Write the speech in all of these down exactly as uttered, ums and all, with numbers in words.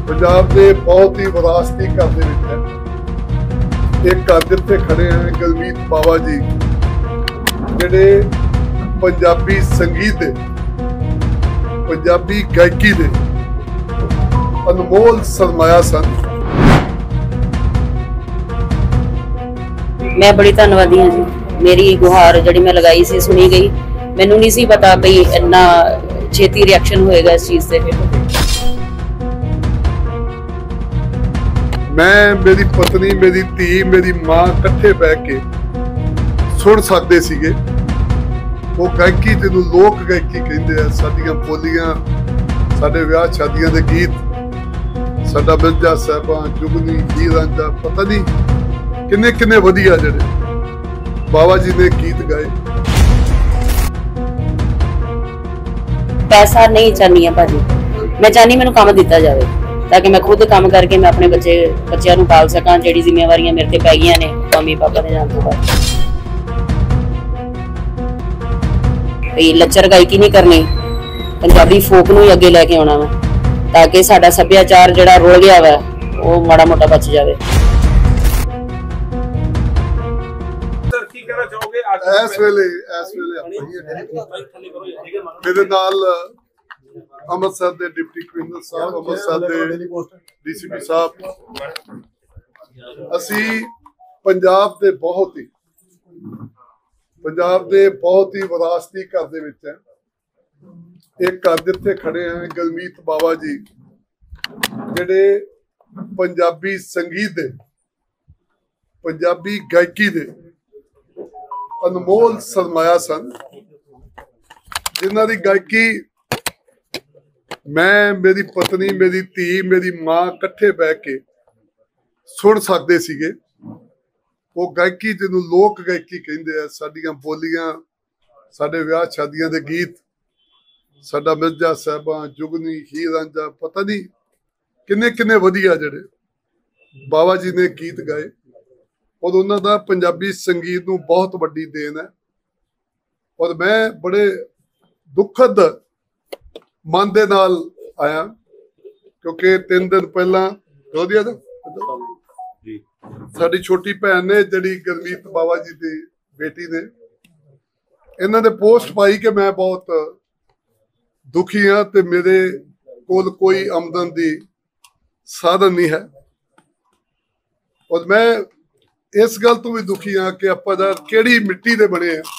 पंजाब के बहुत ही विरासती घर दे विच है। एक घर जिथे खड़े हैं गलमीत बाबा जी, जिहड़े पंजाबी संगीत दे, पंजाबी गायकी दे अनमोल सरमाया सन। मैं बड़ी धन्नवादी हाँ जी। मेरी गुहार जिहड़ी मैं लगाई सी सुनी गई। मैनू नहीं सी पता भी इन्ना छेती रिएक्शन होएगा इस चीज से। मैं, मेरी पत्नी, मेरी धी, मेरी मां इकट्ठे बह के सुन सकते सीगे वो गायकी, जिन्हों लोक गायकी कहते हैं। साडियां बोलियां, साडे विआह शादियां दे गीत, साडा मिर्जा साहबां, जुगनी, हीर रांझा, पता नहीं किन्ने किन्ने वधिया जिहड़े बाबा जी ने गीत गाए। पैसा नहीं चाहनी है भाजी, मैं चाहनी मैनू काम दिता जाए ताकि मैं खुद काम करके मैं अपने बच्चे बच्चों को पाल सका। जिहड़ी जिम्मेवारियां मेरे ते पै गईयां ने मम्मी पापा ने जान तो बाद लच्चर गायकी नहीं करनी, पंजाबी फोक नूं अगे लैके आउणा वा ताकि साडा सभ्याचार जिहड़ा रुल गया वा वो माड़ा मोटा बच जाए। इस वेले इस वेले मेरे नाल अमृतसर के डिप्टी कमिश्नर साहब, अमृतसर के डीसीपी साहब, असी पंजाब के बहुत ही पंजाब के बहुत ही विरासती घर दे विच है। एक घर जिथे खड़े हैं गलमीत बाबा जी, जिहड़े पंजाबी संगीत दे, पंजाबी गायकी दे अनमोल सरमाया सन। जिन्हां दी गायकी मैं, मेरी पत्नी, मेरी धी, मेरी मां इकट्ठे बह के सुन सकते सीगे वो गायकी, जिन्हों लोक गायकी कहते हैं। साडियां बोलियां, साडे विआह शादियां दे गीत, साडा मिर्जा साहबां, जुगनी, हीर रांझा, पता नहीं किन्ने किन्ने वधिया जिहड़े बाबा जी ने गीत गाए। और उन्हों का पंजाबी संगीत नूं बहुत वड्डी देन है। और मैं बड़े दुखद मन दे नाल आया क्योंकि तीन दिन पहला साडी छोटी भैन ने, जिहड़ी गलमीत बाबा जी की बेटी ने, इन्हां ने पोस्ट पाई कि मैं बहुत दुखी हाँ ते मेरे कोल कोई आमदन दी साधन नहीं है। और मैं इस गल तो भी दुखी हाँ कि आपां दा किहड़ी मिट्टी दे बने हैं।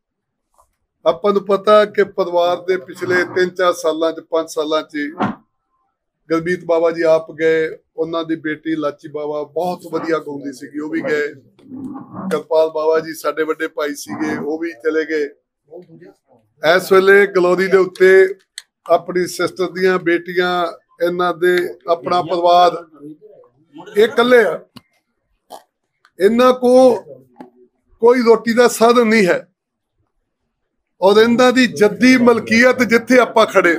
आपां नूं पता कि परिवार दे पिछले तीन चार सालां च, पांच सालां च गलमीत बाबा जी आप गए, उन्हां दी बेटी लाची बाबा बहुत वधिया गाउंदी सीगी, वो भी गए। करपाल बाबा जी साडे वड्डे भाई सीगे, वो भी चले गए। इस वेले गलौरी दे उत्ते अपनी सिस्टर दियां बेटियां, इन्हां दे अपना परिवार ये कल्ले आ, इन्हां को कोई रोटी का साधन नहीं है। और इन्हां दी जद्दी मलकीयत जिथे आपां खड़े,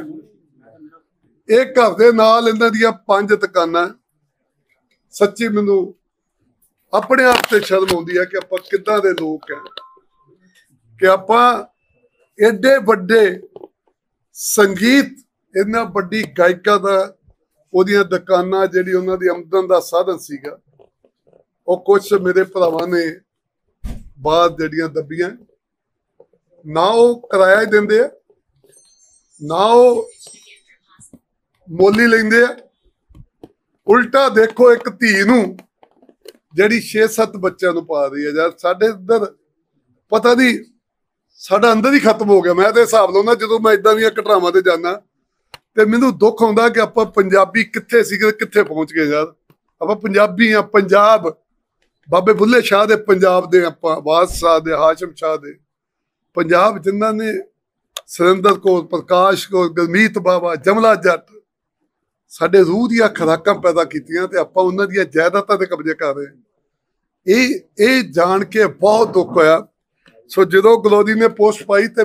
एक घर दे नाल इन्हां दियां पंज दुकानां। सच्ची मैनू अपने आप से शर्म आउंदी है कि आपां किद्दां दे लोग हैं कि आपां एडे वड्डे संगीत, इन्ना वड्डी गायिका दा ओहदियां दुकानां, जिहड़ी उन्हां दी आमदन दा साधन सीगा, और कुछ मेरे भरावां ने बाहर जिहड़ियां दब्बियां, ना वो किराया ही देंदे आ, ना वो मोली लेंदे आ। उल्टा देखो एक धी नूं जिहड़ी छे सत्त बच्चों नूं पा रही है। यार साडे इधर पता नहीं, साडा अंदर ही खत्म हो गया। मैं तो हिसाब लाउंदा जदों मैं इदां दीयां घटनावां ते जाना ते मैनूं दुख आउंदा कि आपां पंजाबी कित्थे सीगे, कित्थे पहुंच गए। यार आपां पंजाबी आ, पंजाब बाबे बुल्ले शाह दे पंजाब दे, आपां वारस शाह दे, हाशम शाह दे पंजाब, जिन्हां ने सुरिंदर कौर, प्रकाश कौर, गलमीत बाबा, जमला जट साडे रूह दियां खुराकां पैदा कीतियां ते आपां उन्हां दियां जायदादां ते कब्जे कर रहे हैं। ये ये जान के बहुत दुख होया। सो जदों गलौरी ने पोस्ट पाई ते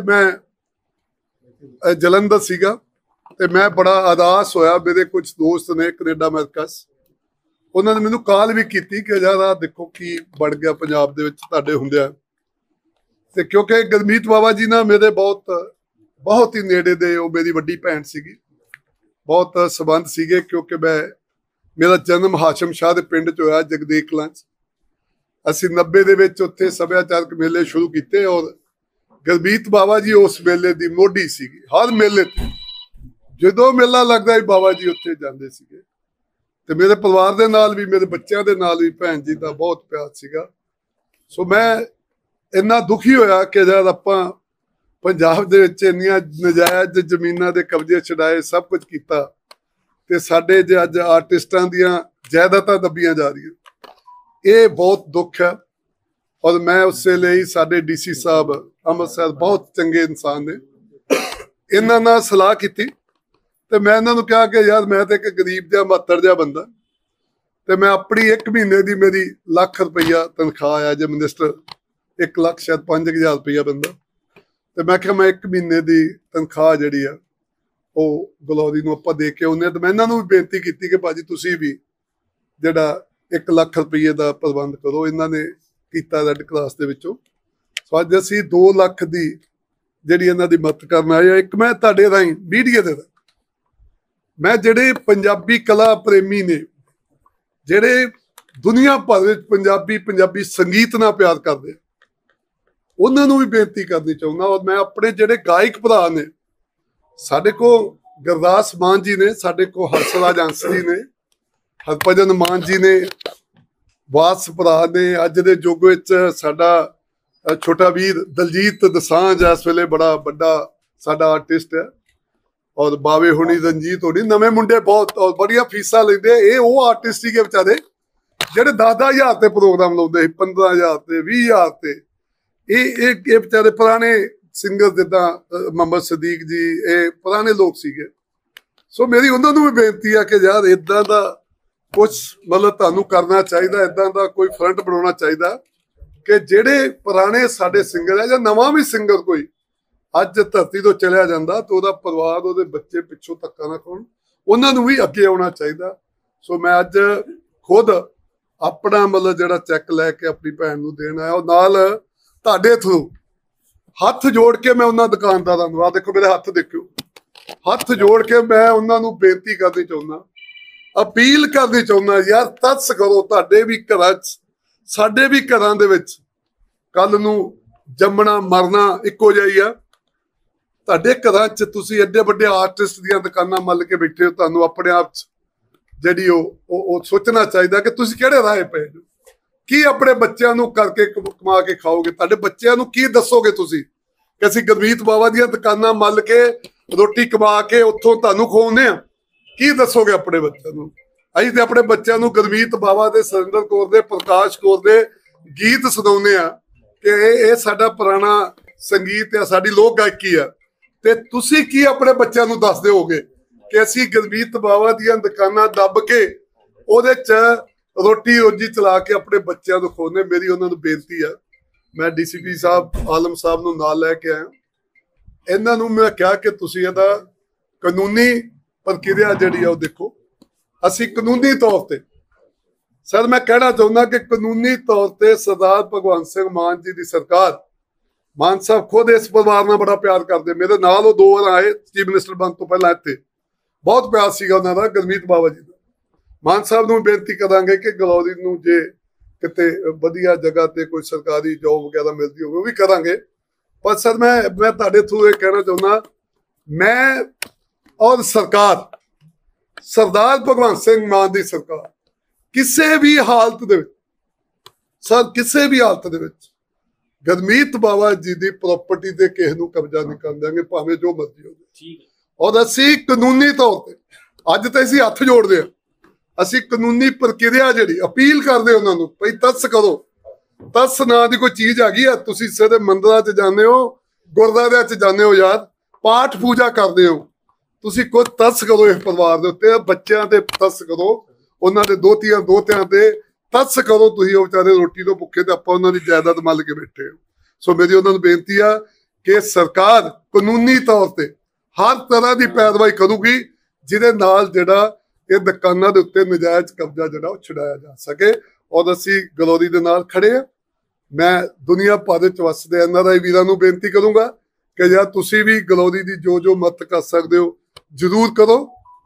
मैं जलंधर सीगा ते मैं बड़ा अदास होया। मेरे कुछ दोस्त ने कनेडा अमेरिका, उन्होंने मैनू कॉल भी की कि यार आ देखो की बन गया पंजाब दे विच तुहाडे हुंदिआं। ते क्योंकि गलमीत बाबा जी ना मेरे बहुत बहुत ही नेड़े दे, वो मेरी वड्डी भैन सीगी, बहुत संबंध सीगे क्योंकि मैं ਮੇਰਾ ਜਨਮ ਹਾਸ਼ਮ ਸ਼ਾਹ ਦੇ ਪਿੰਡ 'ਚ ਹੋਇਆ, ਜਗਦੇਕ ਕਲਾਂ 'ਚ। ਅਸੀਂ ਨੱਬੇ ਦੇ ਵਿੱਚ ਉੱਥੇ ਸੱਭਿਆਚਾਰਕ ਮੇਲੇ ਸ਼ੁਰੂ ਕੀਤੇ ਔਰ ਗੁਰਮੀਤ ਬਾਵਾ ਜੀ ਉਸ ਮੇਲੇ ਦੀ ਮੋਢੀ ਸੀਗੀ। ਹਰ ਮੇਲੇ ਤੇ ਜਦੋਂ ਮੇਲਾ ਲੱਗਦਾ ਸੀ ਬਾਬਾ ਜੀ ਉੱਥੇ ਜਾਂਦੇ ਸੀਗੇ। ਤੇ ਮੇਰੇ ਪਰਿਵਾਰ ਦੇ ਨਾਲ ਵੀ, ਮੇਰੇ ਬੱਚਿਆਂ ਦੇ ਨਾਲ ਵੀ ਭੈਣ ਜੀ ਦਾ ਬਹੁਤ ਪਿਆਰ ਸੀਗਾ। ਸੋ ਮੈਂ ਇੰਨਾ ਦੁਖੀ ਹੋਇਆ ਕਿ ਜਦ ਆਪਾਂ ਪੰਜਾਬ ਦੇ ਵਿੱਚ ਇੰਨੀਆਂ ਨਜਾਇਜ਼ ਜ਼ਮੀਨਾਂ ਦੇ ਕਬਜ਼ੇ ਛਡਾਏ, ਸਭ ਕੁਝ ਕੀਤਾ, ਤੇ ਸਾਡੇ ਜੇ ਅੱਜ ਆਰਟਿਸਟਾਂ ਦੀਆਂ ਜਾਇਦਾਦਾਂ ਦੱਬੀਆਂ ਜਾ ਰਹੀਆਂ, ਇਹ ਬਹੁਤ ਦੁੱਖ ਹੈ। ਔਰ ਮੈਂ ਉਸ ਵੇਲੇ ਹੀ ਸਾਡੇ ਡੀ ਸੀ ਸਾਹਿਬ ਅੰਮ੍ਰਿਤਸਰ ਬਹੁਤ ਚੰਗੇ ਇਨਸਾਨ ਨੇ, ਇਹਨਾਂ ਨਾਲ ਸਲਾਹ ਕੀਤੀ ਤੇ ਮੈਂ ਇਹਨਾਂ ਨੂੰ ਕਿਹਾ ਕਿ ਯਾਰ ਮੈਂ ਤੇ ਇੱਕ ਗਰੀਬ ਜਿਹਾ ਮਾਤੜ ਜਿਹਾ ਬੰਦਾ, ਤੇ ਮੈਂ ਆਪਣੀ ਇੱਕ ਮਹੀਨੇ ਦੀ ਮੇਰੀ ਲੱਖ ਰੁਪਈਆ ਤਨਖਾਹ ਆ ਜੇ ਮਿਨਿਸਟਰ, ਇੱਕ ਲੱਖ ਸ਼ਾਇਦ ਪੰਜ ਹਜ਼ਾਰ ਰੁਪਈਆ ਬੰਦਾ, ਤੇ ਮੈਂ ਕਿਹਾ ਮੈਂ ਇੱਕ ਮਹੀਨੇ ਦੀ ਤਨਖਾਹ ਜਿਹੜੀ ਆ ਉਹ ਗਲੌਰੀ ਨੂੰ ਆਪਾਂ ਦੇ ਕੇ ਆਉਂਦੇ ਹਾਂ। ਤੇ ਮੈਂ ਇਹਨਾਂ ਨੂੰ ਵੀ ਬੇਨਤੀ ਕੀਤੀ ਕਿ ਭਾਜੀ ਤੁਸੀਂ ਵੀ ਜਿਹੜਾ ਇੱਕ ਲੱਖ ਰੁਪਈਏ ਦਾ ਪ੍ਰਬੰਧ ਕਰੋ। ਇਹਨਾਂ ਨੇ ਕੀਤਾ ਰੈੱਡ ਕਰਾਸ ਦੇ ਵਿੱਚੋਂ। ਸੋ ਅੱਜ ਅਸੀਂ ਦੋ ਲੱਖ ਦੀ ਜਿਹੜੀ ਇਹਨਾਂ ਦੀ ਮਦਦ ਕਰਨ ਆਏ ਆ। ਇੱਕ ਮੈਂ ਤੁਹਾਡੇ ਰਾਹੀਂ ਮੀਡੀਆ ਦੇ ਰਾਹੀਂ ਮੈਂ ਜਿਹੜੇ ਪੰਜਾਬੀ ਕਲਾ ਪ੍ਰੇਮੀ ਨੇ, ਜਿਹੜੇ ਦੁਨੀਆ ਭਰ ਵਿੱਚ ਪੰਜਾਬੀ ਪੰਜਾਬੀ ਸੰਗੀਤ ਨਾਲ ਪਿਆਰ ਕਰਦੇ, ਉਹਨਾਂ ਨੂੰ ਵੀ ਬੇਨਤੀ ਕਰਨੀ ਚਾਹੁੰਦਾ। ਔਰ ਮੈਂ ਆਪਣੇ ਜਿਹੜੇ ਗਾਇਕ ਭਰਾ ਨੇ, ਸਾਡੇ ਕੋਲ ਗੁਰਦਾਸ ਮਾਨ ਜੀ ਨੇ, ਸਾਡੇ ਕੋਲ ਹਰਸ਼ਰਾਜ ਹੰਸ ਜੀ ਨੇ, ਹਰਭਜਨ ਮਾਨ ਜੀ ਨੇ, ਵਾਸ ਭਰਾ ਨੇ। ਅੱਜ ਦੇ ਯੁੱਗ ਵਿੱਚ ਸਾਡਾ ਛੋਟਾ ਵੀਰ ਦਲਜੀਤ ਦੋਸਾਂਝ ਇਸ ਵੇਲੇ ਬੜਾ ਵੱਡਾ ਸਾਡਾ ਆਰਟਿਸਟ ਹੈ। ਔਰ ਬਾਵੇ ਹੋਣੀ, ਰਣਜੀਤ ਹੋਣੀ, ਨਵੇਂ ਮੁੰਡੇ ਬਹੁਤ ਔਰ ਬੜੀਆਂ ਫੀਸਾਂ ਲੈਂਦੇ। ਇਹ ਉਹ ਆਰਟਿਸਟ ਸੀਗੇ ਵਿਚਾਰੇ ਜਿਹੜੇ ਦਸ ਦਸ ਹਜ਼ਾਰ ਤੇ ਪ੍ਰੋਗਰਾਮ ਲਾਉਂਦੇ ਸੀ, ਪੰਦਰਾਂ ਹਜ਼ਾਰ ਤੇ, ਵੀਹ ਹਜ਼ਾਰ ਤੇ। ਇਹ ਇਹ ਇਹ ਵਿਚਾਰੇ ਪੁਰਾਣੇ ਸਿੰਗਰ ਜਿੱਦਾਂ ਮੁਹੰਮਦ ਸਦੀਕ ਜੀ, ਇਹ ਪੁਰਾਣੇ ਲੋਕ ਸੀਗੇ। ਸੋ ਮੇਰੀ ਉਹਨਾਂ ਨੂੰ ਵੀ ਬੇਨਤੀ ਆ ਕਿ ਯਾਰ ਇਦਾਂ ਦਾ ਕੁਛ ਮਤਲਬ ਤੁਹਾਨੂੰ ਕਰਨਾ ਚਾਹੀਦਾ, ਇਦਾਂ ਦਾ ਕੋਈ ਫਰੰਟ ਬਣਾਉਣਾ ਚਾਹੀਦਾ ਕਿ ਜਿਹੜੇ ਪੁਰਾਣੇ ਸਾਡੇ ਸਿੰਗਰ ਹੈ ਜਾਂ ਨਵਾਂ ਵੀ ਸਿੰਗਰ ਕੋਈ ਅੱਜ ਧਰਤੀ ਤੋਂ ਚਲਿਆ ਜਾਂਦਾ ਤਾਂ ਉਹਦਾ ਪਰਿਵਾਰ, ਉਹਦੇ ਬੱਚੇ ਪਿੱਛੋਂ ਧੱਕਾ ਨਾ ਖਾਣ, ਉਹਨਾਂ ਨੂੰ ਵੀ ਅੱਗੇ ਆਉਣਾ ਚਾਹੀਦਾ। ਸੋ ਮੈਂ ਅੱਜ ਖੁਦ ਆਪਣਾ ਮਤਲਬ ਜਿਹੜਾ ਚੈੱਕ ਲੈ ਕੇ ਆਪਣੀ ਭੈਣ ਨੂੰ ਦੇਣ ਆਇਆ, ਉਹ ਨਾਲ ਤੁਹਾਡੇ ਥਰੂ ਹੱਥ ਜੋੜ ਕੇ ਮੈਂ ਉਹਨਾਂ ਦੁਕਾਨਦਾਰਾਂ ਨੂੰ, ਆ ਦੇਖੋ ਮੇਰੇ ਹੱਥ ਦੇਖਿਓ, ਹੱਥ ਜੋੜ ਕੇ ਮੈਂ ਉਹਨਾਂ ਨੂੰ ਬੇਨਤੀ ਕਰਨੀ ਚਾਹੁੰਦਾ, ਅਪੀਲ ਕਰਨੀ ਚਾਹੁੰਦਾ, ਯਾਰ ਤਰਸ ਕਰੋ। ਤੁਹਾਡੇ ਵੀ ਘਰਾਂ 'ਚ, ਸਾਡੇ ਵੀ ਘਰਾਂ ਦੇ ਵਿੱਚ ਕੱਲ ਨੂੰ ਜੰਮਣਾ ਮਰਨਾ ਇੱਕੋ ਜਿਹਾ ਹੀ ਆ। ਤੁਹਾਡੇ ਘਰਾਂ 'ਚ ਤੁਸੀਂ ਐਡੇ ਵੱਡੇ ਆਰਟਿਸਟ ਦੀਆਂ ਦੁਕਾਨਾਂ ਮੱਲ ਕੇ ਬੈਠੇ ਹੋ, ਤੁਹਾਨੂੰ ਆਪਣੇ ਆਪ 'ਚ ਜਿਹੜੀ ਉਹ ਉਹ ਸੋਚਣਾ ਚਾਹੀਦਾ ਕਿ ਤੁਸੀਂ ਕਿਹੜੇ ਰਾਹ ਪਏ ਹੋ। ਕੀ ਆਪਣੇ ਬੱਚਿਆਂ ਨੂੰ ਕਰਕੇ ਕਮਾ ਕੇ ਖਾਓਗੇ? ਤੁਹਾਡੇ ਬੱਚਿਆਂ ਨੂੰ ਕੀ ਦੱਸੋਗੇ ਤੁਸੀਂ ਕਿ ਅਸੀਂ ਗੁਰਮੀਤ ਬਾਵਾ ਦੀਆਂ ਦੁਕਾਨਾਂ ਮੱਲ ਕੇ ਰੋਟੀ ਕਮਾ ਕੇ ਉੱਥੋਂ ਤੁਹਾਨੂੰ ਖਵਾਉਂਦੇ ਆ? ਕੀ ਦੱਸੋਗੇ ਆਪਣੇ ਬੱਚਿਆਂ ਨੂੰ? ਅਸੀਂ ਤੇ ਆਪਣੇ ਬੱਚਿਆਂ ਨੂੰ ਗੁਰਮੀਤ ਬਾਵਾ ਦੇ, ਸੁਰਿੰਦਰ ਕੌਰ ਦੇ, ਪ੍ਰਕਾਸ਼ ਕੌਰ ਦੇ ਗੀਤ ਸੁਣਾਉਂਦੇ ਆ ਕਿ ਇਹ ਇਹ ਸਾਡਾ ਪੁਰਾਣਾ ਸੰਗੀਤ ਆ, ਸਾਡੀ ਲੋਕ ਗਾਇਕੀ ਆ। ਤੇ ਤੁਸੀਂ ਕੀ ਆਪਣੇ ਬੱਚਿਆਂ ਨੂੰ ਦੱਸਦੇ ਹੋਗੇ ਕਿ ਅਸੀਂ ਗੁਰਮੀਤ ਬਾਵਾ ਦੀਆਂ ਦੁਕਾਨਾਂ ਦੱਬ ਕੇ ਉਹਦੇ 'ਚ ਰੋਟੀ ਰੋਜੀ ਚਲਾ ਕੇ ਆਪਣੇ ਬੱਚਿਆਂ ਨੂੰ ਖਵਾਉਂਦੇ? ਮੇਰੀ ਉਹਨਾਂ ਨੂੰ ਬੇਨਤੀ ਆ, ਮੈਂ ਡੀ ਸੀ ਪੀ ਸਾਹਿਬ ਆਲਮ ਸਾਹਿਬ ਨੂੰ ਨਾਲ ਲੈ ਕੇ ਆਇਆ। ਇਹਨਾਂ ਨੂੰ ਮੈਂ ਕਿਹਾ ਕਿ ਤੁਸੀਂ ਇਹਦਾ ਕਾਨੂੰਨੀ ਪ੍ਰਕਿਰਿਆ ਜਿਹੜੀ ਆ ਉਹ ਦੇਖੋ। ਅਸੀਂ ਕਾਨੂੰਨੀ ਤੌਰ ਤੇ, ਸਰ ਮੈਂ ਕਹਿਣਾ ਚਾਹੁੰਦਾ ਕਿ ਕਾਨੂੰਨੀ ਤੌਰ ਤੇ ਸਰਦਾਰ ਭਗਵੰਤ ਸਿੰਘ ਮਾਨ ਜੀ ਦੀ ਸਰਕਾਰ, ਮਾਨ ਸਾਹਿਬ ਖੁਦ ਇਸ ਪਰਿਵਾਰ ਨਾਲ ਬੜਾ ਪਿਆਰ ਕਰਦੇ। ਮੇਰੇ ਨਾਲ ਉਹ ਦੋ ਵਾਰ ਆਏ ਚੀਫ ਮਿਨਿਸਟਰ ਬਣ ਤੋਂ ਪਹਿਲਾਂ, ਇੱਥੇ ਬਹੁਤ ਪਿਆਰ ਸੀਗਾ ਉਹਨਾਂ ਦਾ ਗੁਰਮੀਤ ਬਾਵਾ ਜੀ ਦਾ। ਮਾਨ ਸਾਹਿਬ ਨੂੰ ਬੇਨਤੀ ਕਰਾਂਗੇ ਕਿ ਗਲੌਰੀ ਨੂੰ ਜੇ ਕਿਤੇ ਵਧੀਆ ਜਗ੍ਹਾ ਤੇ ਕੋਈ ਸਰਕਾਰੀ ਜੋਬ ਵਗੈਰਾ ਮਿਲਦੀ ਹੋਵੇ ਉਹ ਵੀ ਕਰਾਂਗੇ। ਪਰ ਸਰ ਮੈਂ ਮੈਂ ਤੁਹਾਡੇ ਥਰੂ ਇਹ ਕਹਿਣਾ ਚਾਹੁੰਦਾ, ਮੈਂ ਔਰ ਸਰਕਾਰ, ਸਰਦਾਰ ਭਗਵੰਤ ਸਿੰਘ ਮਾਨ ਦੀ ਸਰਕਾਰ ਕਿਸੇ ਵੀ ਹਾਲਤ ਦੇ ਵਿੱਚ, ਸਰ ਕਿਸੇ ਵੀ ਹਾਲਤ ਦੇ ਵਿੱਚ ਗੁਰਮੀਤ ਬਾਵਾ ਜੀ ਦੀ ਪ੍ਰਾਪਰਟੀ ਤੇ ਕਿਸੇ ਨੂੰ ਕਬਜ਼ਾ ਨਹੀਂ ਕਰਨ ਦੇਵਾਂਗੇ, ਭਾਵੇਂ ਜੋ ਮਰਜ਼ੀ ਹੋਵੇ। ਔਰ ਅਸੀਂ ਕਾਨੂੰਨੀ ਤੌਰ ਤੇ, ਅੱਜ ਤਾਂ ਅਸੀਂ ਹੱਥ ਜੋੜਦੇ ਹਾਂ, ਅਸੀਂ ਕਾਨੂੰਨੀ ਪ੍ਰਕਿਰਿਆ ਜਿਹੜੀ ਅਪੀਲ ਕਰਦੇ ਉਹਨਾਂ ਨੂੰ, ਭਈ ਤਰਸ ਕਰੋ। ਤਰਸ ਨਾਂ ਦੀ ਕੋਈ ਚੀਜ਼ ਹੈਗੀ ਆ? ਤੁਸੀਂ ਸਿੱਧੇ ਮੰਦਿਰਾਂ 'ਚ ਜਾਂਦੇ ਹੋ, ਗੁਰਦੁਆਰਿਆਂ 'ਚ ਜਾਂਦੇ ਹੋ, ਯਾਰ ਪਾਠ ਪੂਜਾ ਕਰਦੇ ਹੋ, ਤੁਸੀਂ ਕੋਈ ਤਰਸ ਕਰੋ ਇਸ ਪਰਿਵਾਰ ਦੇ ਉੱਤੇ, ਬੱਚਿਆਂ ਤੇ ਤਰਸ ਕਰੋ, ਉਹਨਾਂ ਦੇ ਦੋਤੀਆਂ ਦੋਤਿਆਂ ਤੇ ਤਰਸ ਕਰੋ। ਤੁਸੀਂ ਉਹ ਵਿਚਾਰੇ ਰੋਟੀ ਤੋਂ ਭੁੱਖੇ ਤੇ ਆਪਾਂ ਉਹਨਾਂ ਦੀ ਜਾਇਦਾਦ ਮੱਲ ਕੇ ਬੈਠੇ ਹੋ। ਸੋ ਮੇਰੀ ਉਹਨਾਂ ਨੂੰ ਬੇਨਤੀ ਆ ਕਿ ਸਰਕਾਰ ਕਾਨੂੰਨੀ ਤੌਰ ਤੇ ਹਰ ਤਰ੍ਹਾਂ ਦੀ ਪੈਰਵਾਈ ਕਰੂਗੀ ਜਿਹਦੇ ਨਾਲ ਜਿਹੜਾ ਇਹ ਦੁਕਾਨਾਂ ਦੇ ਉੱਤੇ ਨਜਾਇਜ਼ ਕਬਜ਼ਾ ਜਿਹੜਾ ਉਹ ਛੁਡਾਇਆ ਜਾ ਸਕੇ। ਔਰ ਅਸੀਂ ਗਲੌਰੀ ਦੇ ਨਾਲ ਖੜੇ ਆ। ਮੈਂ ਦੁਨੀਆ ਭਰ ਵਿੱਚ ਵਸਦੇ ਐਨ ਆਰ ਆਈ ਵੀਰਾਂ ਨੂੰ ਬੇਨਤੀ ਕਰੂੰਗਾ ਕਿ ਯਾਰ ਤੁਸੀਂ ਵੀ ਗਲੌਰੀ ਦੀ ਜੋ ਜੋ ਮਦਦ ਕਰ ਸਕਦੇ ਹੋ ਜ਼ਰੂਰ ਕਰੋ।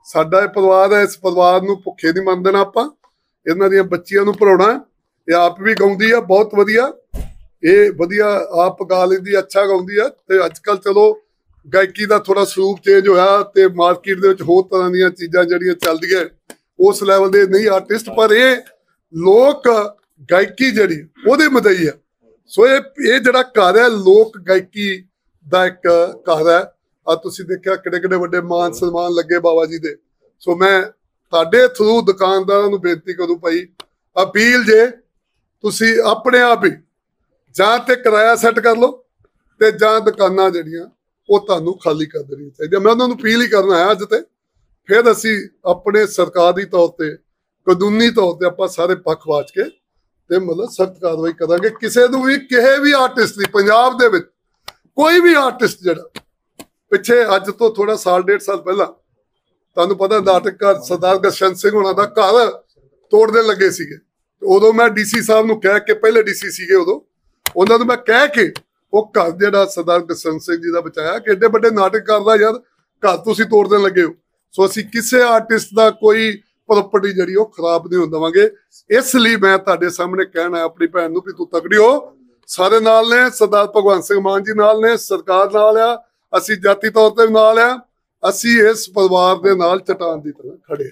ਸਾਡਾ ਇਹ ਪਰਿਵਾਰ ਹੈ, ਇਸ ਪਰਿਵਾਰ ਨੂੰ ਭੁੱਖੇ ਨਹੀਂ ਮੰਨ ਦੇਣਾ ਆਪਾਂ। ਇਹਨਾਂ ਦੀਆਂ ਬੱਚੀਆਂ ਨੂੰ ਪੜਾਉਣਾ। ਇਹ ਆਪ ਵੀ ਗਾਉਂਦੀ ਆ ਬਹੁਤ ਵਧੀਆ, ਇਹ ਵਧੀਆ ਆਪ ਗਾ ਲੈਂਦੀ, ਅੱਛਾ ਗਾਉਂਦੀ ਆ। ਤੇ ਅੱਜ ਕੱਲ ਚਲੋ ਗਾਇਕੀ ਦਾ ਥੋੜਾ ਸਰੂਪ ਚੇਂਜ ਹੋਇਆ ਤੇ ਮਾਰਕੀਟ ਦੇ ਵਿੱਚ ਹੋਰ ਤਰ੍ਹਾਂ ਦੀਆਂ ਚੀਜ਼ਾਂ ਜਿਹੜੀਆਂ ਚੱਲਦੀਆਂ ਉਸ ਲੈਵਲ ਦੇ ਨਹੀਂ ਆਰਟਿਸਟ, ਪਰ ਇਹ ਲੋਕ ਗਾਇਕੀ ਜਿਹੜੀ ਉਹਦੇ ਮਦਈ ਆ। ਸੋ ਇਹ ਇਹ ਜਿਹੜਾ ਘਰ ਹੈ ਲੋਕ ਗਾਇਕੀ ਦਾ ਇੱਕ ਘਰ ਹੈ। ਆ ਤੁਸੀਂ ਦੇਖਿਆ ਕਿਹੜੇ ਕਿਹੜੇ ਵੱਡੇ ਮਾਨ ਸਨਮਾਨ ਲੱਗੇ ਬਾਬਾ ਜੀ ਦੇ। ਸੋ ਮੈਂ ਤੁਹਾਡੇ ਥਰੂ ਦੁਕਾਨਦਾਰਾਂ ਨੂੰ ਬੇਨਤੀ ਕਰੂ ਭਾਈ, ਅਪੀਲ ਜੇ ਤੁਸੀਂ ਆਪਣੇ ਆਪ ਹੀ ਜਾਂ ਤੇ ਕਿਰਾਇਆ ਸੈੱਟ ਕਰ ਲਓ ਤੇ ਜਾਂ ਦੁਕਾਨਾਂ ਜਿਹੜੀਆਂ ਉਹ ਤੁਹਾਨੂੰ ਖਾਲੀ ਕਰ ਦੇਣੀਆਂ ਚਾਹੀਦੀਆਂ। ਮੈਂ ਉਹਨਾਂ ਨੂੰ ਅਪੀਲ ਹੀ ਕਰਨਾ ਹੈ ਅੱਜ ਤੇ ਫਿਰ ਅਸੀਂ ਆਪਣੇ ਸਰਕਾਰੀ ਤੌਰ ਤੇ ਕਾਨੂੰਨੀ ਤੌਰ ਤੇ ਆਪਾਂ ਸਾਰੇ ਪੱਖ ਵਾਚ ਕੇ ਤੇ ਮਤਲਬ ਸਖਤ ਕਾਰਵਾਈ ਕਰਾਂਗੇ। ਕਿਸੇ ਨੂੰ ਵੀ ਕਿਸੇ ਵੀ ਆਰਟਿਸਟ ਦੀ ਪੰਜਾਬ ਦੇ ਵਿੱਚ ਕੋਈ ਵੀ ਆਰਟਿਸਟ ਜਿਹੜਾ ਪਿੱਛੇ ਅੱਜ ਤੋਂ ਥੋੜਾ ਸਾਲ ਡੇਢ ਸਾਲ ਪਹਿਲਾਂ ਤੁਹਾਨੂੰ ਪਤਾ ਨਾਟਕਕਾਰ ਸਰਦਾਰ ਗੁਰਸ਼ਰਨ ਸਿੰਘ ਹੋਣਾ ਦਾ ਘਰ ਤੋੜਨ ਲੱਗੇ ਸੀਗੇ, ਉਦੋਂ ਮੈਂ ਡੀਸੀ ਸਾਹਿਬ ਨੂੰ ਕਹਿ ਕੇ, ਪਹਿਲੇ ਡੀਸੀ ਸੀਗੇ ਉਦੋਂ, ਉਹਨਾਂ ਨੂੰ ਮੈਂ ਕਹਿ ਕੇ ਉਹ ਘਰ ਜਿਹੜਾ ਸਰਦਾਰ ਗੁਰਸ਼ਰਨ ਸਿੰਘ ਜੀ ਦਾ ਬਚਾਇਆ ਕਿ ਏਡੇ ਵੱਡੇ ਨਾਟਕਕਾਰ ਦਾ ਯਾਰ ਘਰ ਤੁਸੀਂ ਤੋੜਨ ਲੱਗੇ ਹੋ। ਸੋ ਅਸੀਂ ਕਿਸੇ ਆਰਟਿਸਟ ਦਾ ਕੋਈ ਪ੍ਰਾਪਰਟੀ ਜਿਹੜੀ ਉਹ ਖਰਾਬ ਨਹੀਂ ਹੋਣ ਦੇਵਾਂਗੇ। ਇਸ ਲਈ ਮੈਂ ਤੁਹਾਡੇ ਸਾਹਮਣੇ ਕਹਿਣਾ ਆਪਣੀ ਭੈਣ ਨੂੰ ਵੀ ਤੂੰ ਤਕੜੀ ਹੋ, ਸਾਰੇ ਨਾਲ ਨੇ, ਸਰਦਾਰ ਭਗਵੰਤ ਸਿੰਘ ਮਾਨ ਜੀ ਨਾਲ ਨੇ, ਸਰਕਾਰ ਨਾਲ ਆ, ਅਸੀਂ ਜਾਤੀ ਤੌਰ ਤੇ ਨਾਲ ਆ, ਅਸੀਂ ਇਸ ਪਰਿਵਾਰ ਦੇ ਨਾਲ ਚਟਾਨ ਦੀ ਤਰ੍ਹਾਂ ਖੜੇ।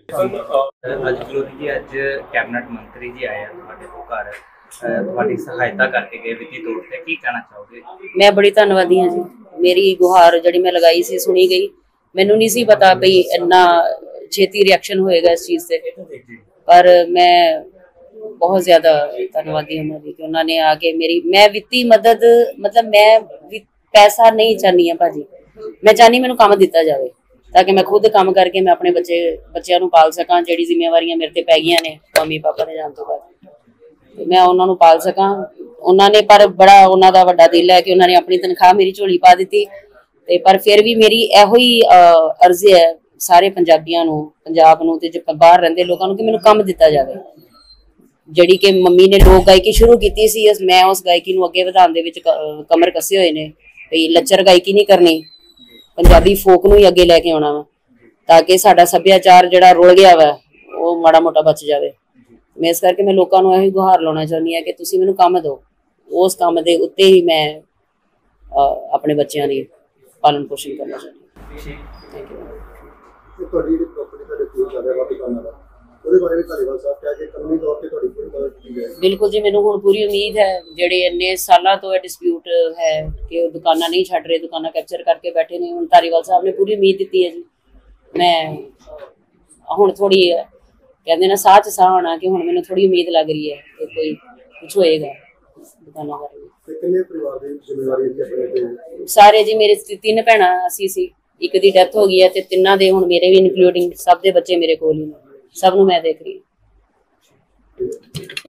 ਅੱਜ ਜਲੋਦੀ ਜੀ ਅੱਜ ਕੈਬਨਿਟ ਮੰਤਰੀ ਜੀ ਆਏ ਤੁਹਾਡੇ ਕੋਲ ਘਰ, ਤੁਹਾਡੀ ਸਹਾਇਤਾ ਕਰਕੇ ਗਏ ਵਿੱਤੀ ਤੌਰ ਤੇ, ਕੀ ਕਹਿਣਾ ਚਾਹੋਗੇ? ਮੈਂ ਬੜੀ ਧੰਨਵਾਦੀ ਹਾਂ ਜੀ। ਮੇਰੀ ਗੁਹਾਰ ਜਿਹੜੀ ਮੈਂ ਲਗਾਈ ਸੀ ਸੁਣੀ ਗਈ। ਮੈਨੂੰ ਨਹੀਂ ਸੀ ਪਤਾ ਬਈ ਇੰਨਾ ਛੇਤੀ ਰਿਐਕਸ਼ਨ ਹੋਏਗਾ ਇਸ ਚੀਜ਼ ਤੇ, ਪਰ ਮੈਂ ਬਹੁਤ ਜ਼ਿਆਦਾ ਧੰਨਵਾਦੀ ਹਾਂ ਉਹਨਾਂ ਦੀ ਕਿ ਉਹਨਾਂ ਨੇ ਆ ਕੇ ਮੇਰੀ, ਮੈਂ ਵਿੱਤੀ ਮਦਦ, ਮਤਲਬ ਮੈਂ ਪੈਸਾ ਨਹੀਂ ਚਾਹਨੀ ਹਾਂ ਭਾਜੀ, ਮੈਂ ਚਾਹਨੀ ਮੈਨੂੰ ਕੰਮ ਦਿੱਤਾ ਜਾਵੇ ਤਾਂ ਕਿ ਮੈਂ ਖੁਦ ਕੰਮ ਕਰਕੇ ਮੈਂ ਆਪਣੇ ਬੱਚੇ ਬੱਚਿਆਂ ਨੂੰ ਪਾਲ ਸਕਾਂ। ਜਿਹੜੀ ਜ਼ਿੰਮੇਵਾਰੀਆਂ ਮੇਰੇ ਤੇ ਪੈ ਗਈਆਂ ਨੇ ਮੰਮੀ ਪਾਪਾ ਦੇ ਜਾਣ ਤੋਂ ਬਾਅਦ, ਮੈਂ ਉਹਨਾਂ ਨੂੰ ਪਾਲ ਸਕਾਂ। ਉਹਨਾਂ ਨੇ ਪਰ ਬੜਾ ਉਹਨਾਂ ਦਾ ਵੱਡਾ ਦਿਲ ਹੈ ਕਿ ਉਹਨਾਂ ਨੇ ਆਪਣੀ ਤਨਖਾਹ ਮੇਰੀ ਝੋਲੀ ਪਾ ਦਿੱਤੀ ਤੇ ਪਰ ਫਿਰ ਵੀ ਮੇਰੀ ਇਹੋ ਹੀ ਅਰਜ਼ੀ ਹੈ ਸਾਰੇ ਪੰਜਾਬੀਆਂ ਨੂੰ, ਪੰਜਾਬ ਨੂੰ ਤੇ ਜੋ ਬਾਹਰ ਰਹਿੰਦੇ ਲੋਕਾਂ ਨੂੰ ਕਿ ਮੈਨੂੰ ਕੰਮ ਦਿੱਤਾ ਜਾਵੇ। ਜਿਹੜੀ ਕਿ ਮੰਮੀ ਨੇ ਲੋਕ ਗਾਇਕੀ ਸ਼ੁਰੂ ਕੀਤੀ ਸੀ, ਮੈਂ ਉਸ ਗਾਇਕੀ ਨੂੰ ਅੱਗੇ ਵਧਾਉਣ ਦੇ ਵਿੱਚ ਕਮਰ ਕੱਸੇ ਹੋਏ ਨੇ ਵੀ ਲੱਚਰ ਗਾਇਕੀ ਨਹੀਂ ਕਰਨੀ, ਪੰਜਾਬੀ ਫੋਕ ਨੂੰ ਹੀ ਅੱਗੇ ਲੈ ਕੇ ਆਉਣਾ ਵਾ ਤਾਂ ਕਿ ਸਾਡਾ ਸੱਭਿਆਚਾਰ ਜਿਹੜਾ ਰੁਲ ਗਿਆ ਵਾ ਉਹ ਮਾੜਾ ਮੋਟਾ ਬਚ ਜਾਵੇ। ਮੈਂ ਇਸ ਕਰਕੇ ਮੈਂ ਲੋਕਾਂ ਨੂੰ ਇਹੀ ਗੁਹਾਰ ਲਾਉਣਾ ਚਾਹੁੰਦੀ ਹਾਂ ਕਿ ਤੁਸੀਂ ਮੈਨੂੰ ਕੰਮ ਦਿਓ, ਉਸ ਕੰਮ ਦੇ ਉੱਤੇ ਹੀ ਮੈਂ ਆਪਣੇ ਬੱਚਿਆਂ ਦੀ ਪਾਲਣ ਪੋਸ਼ਣ ਕਰਨਾ ਚਾਹੁੰਦੀ ਹਾਂ। Thank you. ਤੁਹਾਡੀ ਜਿਹੜੀ ਪ੍ਰਾਪਰਟੀ ਦਾ ਡਿਸਪਿਊਟ ਚੱਲ ਰਿਹਾ ਵਾ ਦੁਕਾਨਾਂ ਦਾ, ਉਹਦੇ ਬਾਰੇ ਵੀ ਧਾਰੀਵਾਲ ਸਾਹਿਬ ਕਿਹਾ ਕਿ ਕਾਨੂੰਨੀ ਤੌਰ ਤੇ ਤੁਹਾਡੀ ਕੋਈ ਮਦਦ ਕੀਤੀ ਜਾਏਗੀ? ਬਿਲਕੁਲ ਜੀ, ਮੈਨੂੰ ਹੁਣ ਪੂਰੀ ਉਮੀਦ ਹੈ। ਜਿਹੜੇ ਇੰਨੇ ਸਾਲਾਂ ਤੋਂ ਇਹ ਡਿਸਪਿਊਟ ਹੈ ਕਿ ਉਹ ਦੁਕਾਨਾਂ ਨਹੀਂ ਛੱਡ ਰਹੇ, ਦੁਕਾਨਾਂ ਕੈਪਚਰ ਕਰਕੇ ਬੈਠੇ ਨੇ, ਹੁਣ ਧਾਰੀਵਾਲ ਸਾਹਿਬ ਨੇ ਪੂਰੀ ਉਮੀਦ ਦਿੱਤੀ ਹੈ ਜੀ। ਮੈਂ ਹੁਣ ਥੋੜੀ ਕਹਿੰਦੇ ਨਾ ਸਾਹ ਚ ਸਾਹ ਹੋਣਾ ਕਿ ਹੁਣ ਮੈਨੂੰ ਥੋੜੀ ਉਮੀਦ ਲੱਗ ਰਹੀ ਹੈ ਕਿ ਕੋਈ ਕੁਝ ਹੋਏਗਾ ਦੁਕਾਨਾਂ ਬਾਰੇ। ਕਿੰਨੇ ਪਰਿਵਾਰ ਦੀ ਜ਼ਿੰਮੇਵਾਰੀ ਹੈ ਆਪਣੇ ਤੇ? ਸਾਰੇ ਜੀ, ਮੇਰੇ ਤਿੰਨ ਭੈਣਾਂ ਅਸੀਂ ਸੀ, ਇੱਕ ਦੀ ਡੈਥ ਹੋ ਗਈ ਹੈ ਤੇ ਤਿੰਨਾਂ ਦੇ ਹੁਣ ਮੇਰੇ ਵੀ ਇਨਕਲੂਡਿੰਗ ਸਭ ਦੇ ਬੱਚੇ ਮੇਰੇ ਕੋਲ ਹੀ ਨੇ, ਸਭ ਨੂੰ ਮੈਂ ਦੇਖ ਰਹੀ ਹਾਂ।